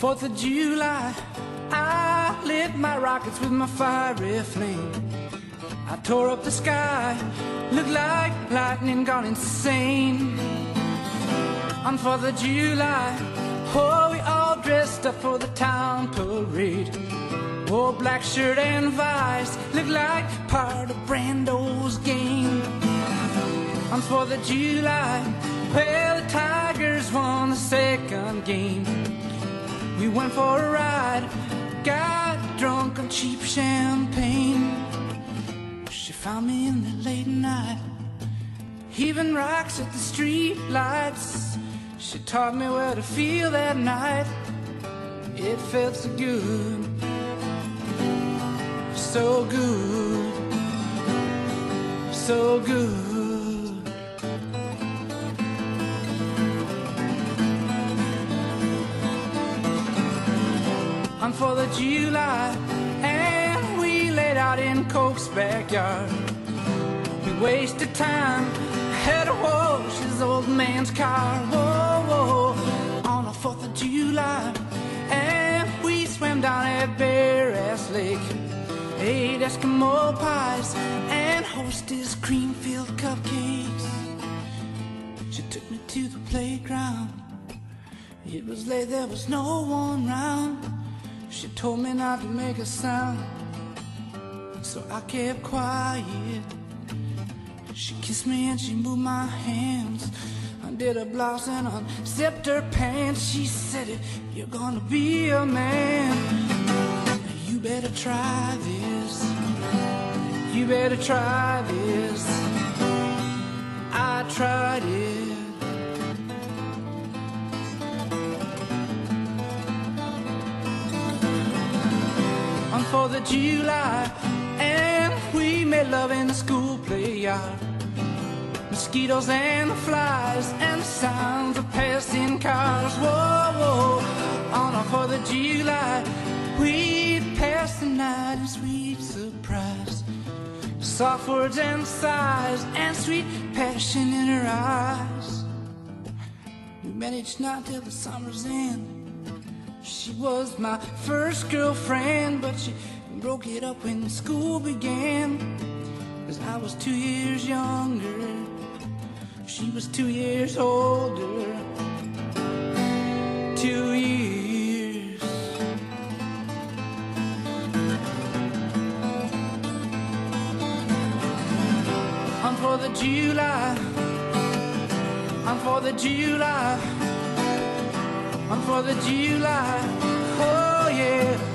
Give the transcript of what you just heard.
4th of July, I lit my rockets with my fiery flame. I tore up the sky, looked like lightning gone insane. On 4th of July, oh, we all dressed up for the town parade. Wore black shirt and vise, looked like part of Brando's game. On 4th of July, well, the Tigers won the second game. We went for a ride, got drunk on cheap champagne. She found me in the late night, heaving rocks at the street lights. She taught me where to feel that night. It felt so good, so good, so good. On 4th of July, and we laid out in Coke's backyard. We wasted time, had to wash his old man's car. Whoa, whoa, on the 4th of July, and we swam down at Bear-Ass Lake. Ate Eskimo pies and Hostess cream-filled cupcakes. She took me to the playground. It was late, there was no one round. She told me not to make a sound, so I kept quiet. She kissed me and she moved my hands, undid her blouse and unzipped her pants. She said, if you're gonna be a man, you better try this. You better try this. I tried it. On 4th of July, and we made love in the school play yard. Mosquitoes and the flies and the sounds of passing cars. Whoa, whoa, on our 4th of July, we passed the night in sweet surprise. Soft words and sighs and sweet passion in her eyes. We met each night till the summer's end. She was my first girlfriend, but she broke it up when school began. 'Cause I was 2 years younger, she was 2 years older. 2 years. On 4th of July, on 4th of July, on 4th of July, oh yeah.